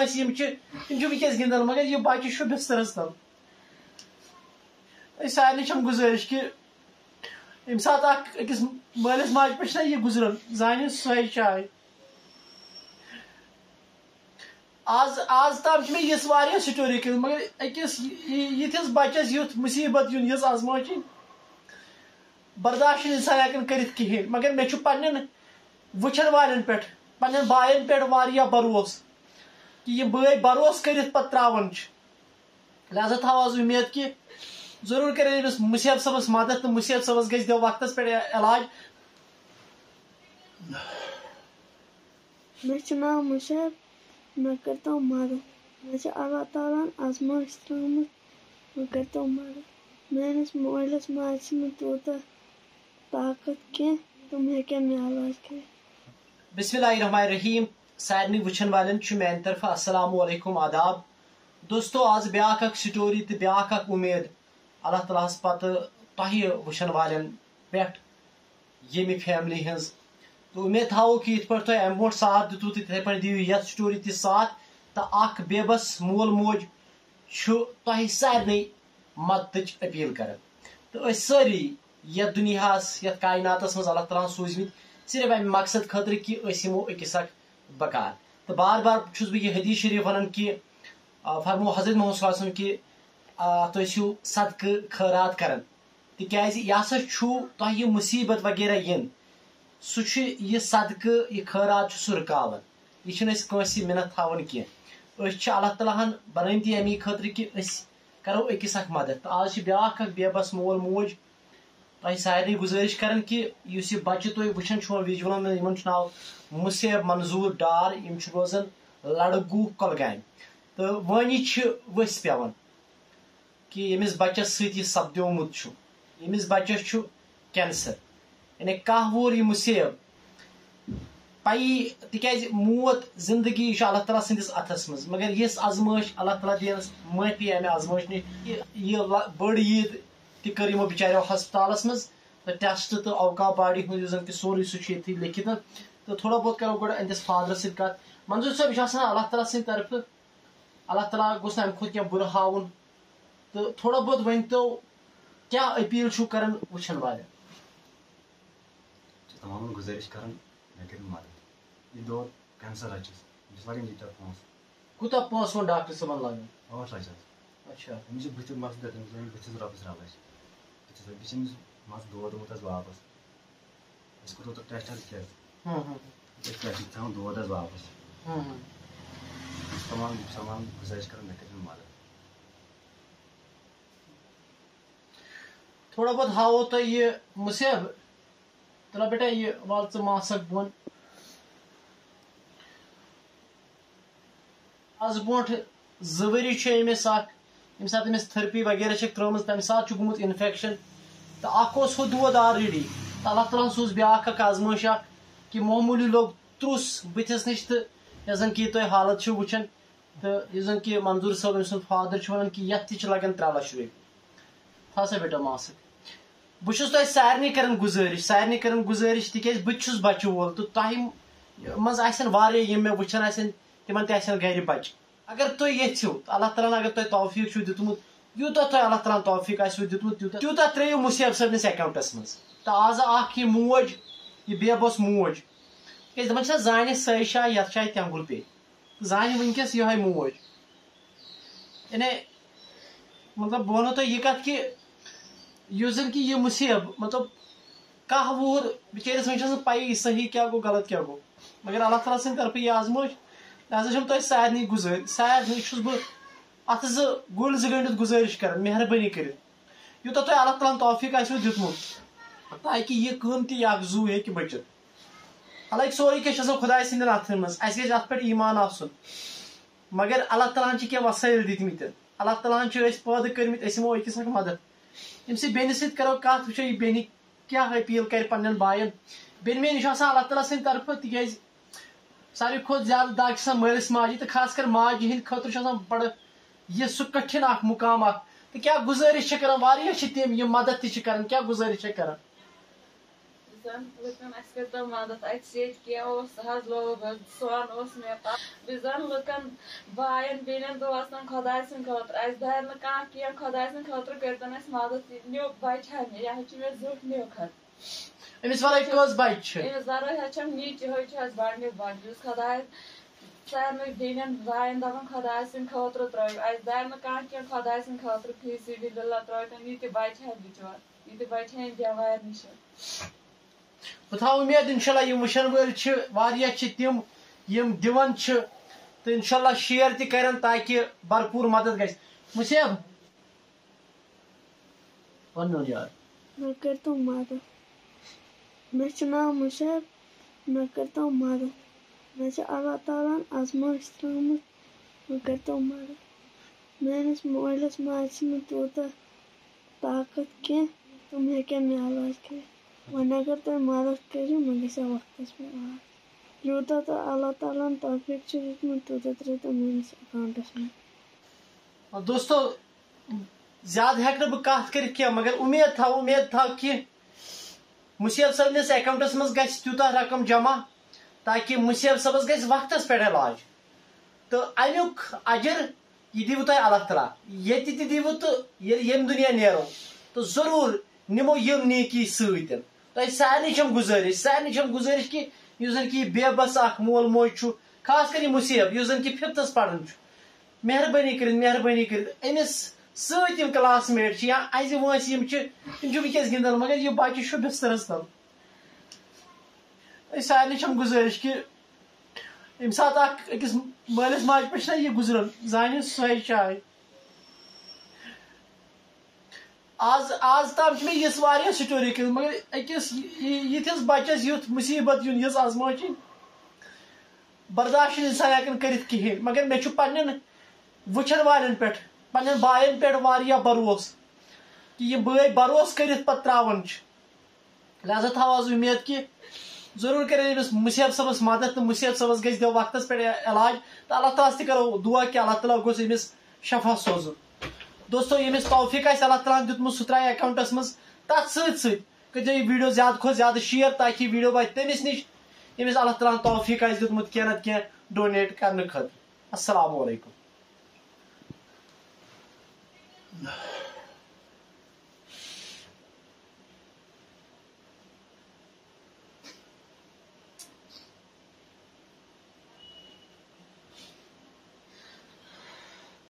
ونکس گندان مگر یہ بچہ بسترس تل سارے گزارش کہ یم سات اکس مالس ماجہ پہ یہ گزرن زانہ سوے چائے آز تام یہ سٹوری کر مگر اکس یتھس بچس یھ مصیبت یون یہ آزمائشن برداشت انسان ہیکن کرت کہین مگر مے پن وچن والن پہ پن باین پہ بروس کہ یہ بھائی بروس کرت پہ تراون لہذا تھو آز امید کہ ضرور کر امس مصیب صبس مدد تو مصیب صبس گھس دو وقت پہ علاج مے ناو مصیب میں کرتا ہوں مدد مجھے اللہ تعالیٰ آزمائش ترامت میں کرتا ہوں مدد میانس مالس ماجہ تیوتہ طاقت کی تم ہیکن مے علاج کر بسم اللہ الرحمن الرحیم سارے وچن والن میان طرف السلام علیکم آداب دوستو آز بیاکھ اک سٹوری تو بیاکھ اک امید اللہ تعالیٰ ہس پتہ تہ وچن والن پہ یمہ فیملی ہز تو امید تھو کہ یت پہ تہ ام برو ساتھ دتو تو تھے پہ دیو یتھ سٹوری تہ ساتھ تو اخ بے بس مول موج تہ سارے مدد اپیل کران تو اس ساری یتھ دنیاس یتھ کائناتس مز اللہ تعالیٰ سوزمت صرف ام مقصد خاطر کہ یمو اکس اک بکار تو بار بار چھس بہ یہ حدیث شریف ونان کہ فرمو حضرت محمد صلی اللہ علیہ وسلم کہ تُہۍ صدقہ خیرات کران تکیازِ یہ ہسا تہ یہ مصیبت وغیرہ ین سہ یہ صدقہ یہ خیرات سہ رکاوان یہ کنسی منت تھاون کی اللہ تعالیٰ ہن بنمتی امی خاطر کہ کرو اکس اک مدد تو آج بیاکھ اک بے بس مول موج تہ سارے گزارش کران کہ اس یہ بچہ تھی وچان ویجولن میں یمن ناو مصیب منظور ڈار یم روزان لڑگو کۄلگامہِ تو وانی ؤسۍ پیوان کہ یمس بچس ست یہ سپدیومت یمس بچس کینسر یعنی کاہ وور یہ مصیب پی تکیاز موت زندگی یہ اللہ تعالیٰ سندس اتھس مز مگر یس آزمائش اللہ تعالیٰ دینس معافی امہ آزمائش نش یہ بڑ عید تہ کر یمو بچارو ہسپتالس مز تو ٹیسٹ تو اوقا باڈی ہند زن کہ سورے سہ لکھت تو تھوڑا بہت کرو گوڑ اندس فادر ست کت منظور صاحب یہ اللہ تعالیٰ سند طرف اللہ تعالیٰ گوس نا امہ کھت کینٛہہ برٕ ہاوُن تو تھوڑا بہت ورنتو کیا اپیل چھو کران وچن والن تمام گزارش کران مے کر مدد یہ دور کینسر اچھس زیادہ پونس کوتاہ پونس ون ڈاکٹر صاحب لگان 8 لچھ اچھا امس بت مقصد بتس رۄپیس 2 لچھ بس مس دود واپس اس کو تو ٹیسٹ کیا دود واپس تمام گزارش کران مے کر مدد تھوڑا بہت ہاو تو یہ مصیب تلا بیٹا یہ وال ژٕ ماسک بون آز برونٹھ 2 ؤری امس یم سات امس تھرپی وغیرہ ترٲمٕژ تمہ سات گوٚمُت انفیکشن تو اخ ہُہ دود آلریڈی تو اللہ تعالیٰ سوز بیاکھ اکھ آزمائش اکھ کہ معمولی لوگ ترُس بتس نش تو یس زن کہ تُہۍ حالت چھو وٕچھان تو یس زن کہ منظور صٲب أمۍ سُنٛد فادر چھُ ونان کہ یتھ تہِ چھِ لگان 3 لچھ رۄپیہِ تھاو سا بیٹا ماسک بہٕ چھُس تۄہہِ سارنٕے کران گزارش تکیازِ بہٕ تہِ چھُس بچہِ وول تو تۄہہِ منٛز آسن واریاہ یم مےٚ وٕچھان آسن تمن تہِ آسن گرِ بچہِ اگر تُہۍ یژھِو اللہ تعالیٰ اگر تۄہہِ توفیٖق چھُو دیُتمُت یوٗتاہ تۄہہِ اللہ تعالیٰ توفیٖق آسِوٕ دیُتمُت تیوٗتاہ ترٲیِو مُصیب صٲبنِس اٮ۪کاونٹس منٛز تہٕ آز اکھ یہِ موج یہِ بے بس موج کیازِ دپان چھِ زانہِ سۄے جاے یتھ جایہِ تٮ۪نٛگُل پیٚیہِ زانہِ وٕنکیٚس یِہوے موج یعنی مطلب بہٕ ونو تۄہہِ یہِ کتھ کہ یُس زن کہ یہ مصیب مطلب کاہ وُہر بچٲرس وۄنۍ چھنہٕ پیی صحیح کیا گوٚو غلط کیا گوٚو مگر اللہ تعالیٰ سٕنٛدِ طرفہٕ یہ آزمائش لہذا چھم تۄہہِ سارنٕے گزٲرِش سارنٕے چھُس بہٕ اتھ گُلۍ 2 گٔنڈِتھ گزٲرِش کران مہربٲنی کٔرِتھ یوٗتاہ تۄہہِ اللہ تعالیٰ ہن توفیٖق آسِوٕ دیُتمُت تاکہ یہ قۭمتی اکھ زُو ہیٚکہِ بٔچِتھ حالانکہِ سورُے کینٛہہ چھُ آسان خۄداے سٕنٛدٮ۪ن اتھن منٛز اسہِ گژھِ اتھ پٮ۪ٹھ ایٖمان آسُن مگر اللہ تعالیٰ ہن چھِ کینٛہہ وسٲیِل دِتمٕتۍ اللہ تعالیٰ ہن چھِ أسۍ پٲدٕ کٔرمٕتۍ أسۍ یِمو أکِس اکھ مدد یم سی بیٚنہِ سۭتۍ کرو کتھ وٕچھو یہِ بیٚنہِ کیٛاہ اپیٖل کرِ پننٮ۪ن بایَن بیٚنہِ میٲنۍ چھِ آسان اللہ تعالیٰ سٕنٛدِ طرفہٕ تکیازِ ساروی کھۄتہٕ زیادٕ دگ چھِ آسان مٲلِس ماجہِ تہٕ خاص کر ماجہِ ہٕنٛدِ خٲطرٕ چھُ آسان بڑٕ یہ سُہ کٹھِن اکھ مقام اکھ تہٕ کیٛاہ گزٲرِش چھِ کران واریاہ چھِ تِم یِم مدد تہِ چھِ کران کیٛاہ گزٲرِش چھِ کران لکن اس کرتا مدد ات سیت کیا حض لوگ سون مے بزن لکن بائن بیلین دوستن خدا سن خاطر اس دار نا کان کیا خدا سن خاطر کرتن اس مدد نیو بچہ یہ مے زوٹ نیو کھت امس ورٲے کٔژ بچہِ چھِ امس ورٲے چھم نیچ ہوئی بڑنی بچ خدا سارے بیٚنٮ۪ن بایَن دپان خدا سٕنٛدِ خٲطرٕ ترٲیِو اَسہِ دارِ نہٕ کانٛہہ کینٛہہ خۄداے سٕنٛدِ خٲطرٕ فی سبیٖل اللہ ترٲیتن یہِ تہِ بچہِ ہے بِچور یہِ تہِ بچہِ ہے بٮ۪مارِ نِش بہٕ تھاو اُمید انشاءاللہ یِم وٕچھن وٲلۍ چھِ واریاہ چھِ تِم یِم دِوان چھِ تہٕ انشاءاللہ شیر تہِ کرن تاکہِ بھرپوٗر مدد گژھِ مُسیب ون میون یار مےٚ کٔرۍتو مدد مےٚ چھُ ناو مُشیب مےٚ کٔرۍتو مدد مےٚ چھِ اللہ تعالیٰ ہن آزمٲیش ترٲومٕژ مےٚ کٔرۍتو مدد میٲنِس مٲلِس ماجہِ چھِنہٕ تیوٗتاہ طاقت کینٛہہ تِم ہیٚکن مےٚ علاج کٔرِتھ وۄنۍ اگر تُہۍ مدد کٔرِو مےٚ گژھِ ہا وقتس پٮ۪ٹھ علاج یوٗتاہ تۄہہِ اللہ تعالیٰ ہن توفیٖق چھُ دیُتمُت تیوٗتاہ ترٲیتو میٲنِس اکاونٹس منٛز دوستو زیادٕ ہٮ۪کہٕ نہٕ بہٕ کتھ کٔرِتھ کینٛہہ مگر اُمید تھاو کہِ مُسیب صٲبنِس اکاونٹس منٛز گژھِ تیوٗتاہ رقم جمع تاکہِ مُسیب صٲبس گژھِ وقتس پٮ۪ٹھ علاج تہٕ امیُک اجر یہِ دِیِوٕ تۄہہِ اللہ تعالیٰ ییٚتہِ تہِ دِیِوٕ تہٕ ییٚلہِ ییٚمہِ دُنیا نیرو تہٕ ضروٗر نِمو یِم نیکی سۭتۍ تۄہہِ سارنٕے چھم گُزٲرِش کہِ یُس زن کہِ یہِ بے بس اکھ مول موج چھُ خاص کر یہِ مُسیب یُس زن کہِ ففتھس پران چھُ مہربٲنی کٔرِتھ أمِس سۭتۍ یِم کلاس میٹ چھِ یا اَزِ وٲنٛسہِ یِم چھِ تِم چھِ وٕنکیٚس گِنٛدان مگر یہِ بچہِ چھُ بسترس تل تۄہہِ سارنٕے چھم گُزٲرِش کہِ ییٚمہِ ساتہٕ اکھ أکِس مٲلِس ماجہِ پٮ۪ٹھ چھُنہ یہِ گُزران زانہِ سۄے جاے آز تام چھِ مےٚ یِژھ واریاہ سٹوری کٔرمٕژ مگر أکِس یِتھِس بچس یُتھ مُصیبت یُن یِژھ آزمٲیشِن برداشت چھُنہٕ انسان ہٮ۪کان کٔرِتھ کِہینۍ مگر مےٚ چھُ پننٮ۪ن وٕچھن والٮ۪ن پٮ۪ٹھ پننٮ۪ن باین پٮ۪ٹھ واریاہ بروسہٕ کہِ یِم بٲے بروسہٕ کٔرِتھ پتہٕ تراوان چھِ لہذا تھاو آز اُمید کہِ ضروٗر کرن أمِس مُسیب صٲبس مدد تہٕ مُسیب صٲبس گژھِ دِو وقتس پٮ۪ٹھ علاج تہٕ اللہ تعالیٰ ہس تہِ کرو دُعا کہِ اللہ تعالیٰ گوٚژھ أمِس شفا سوزُن دوستو ییٚمِس توفیٖق آسہِ اللہ تعالیٰ ہن دیُتمُت سُہ ترایہِ اکاونٹس منٛز تتھ سۭتۍ سۭتۍ کٔرۍزیو یہِ ویٖڈیو زیادٕ کھۄتہٕ زیادٕ شیر تاکہِ یہِ ویٖڈیو واتہِ تٔمِس نِش ییٚمِس اللہ تعالیٰ ہن توفیٖق آسہِ دیُتمُت کینٛہہ نتہٕ کینٛہہ ڈونیٹ کرنہٕ خٲطرٕ السلام علیکم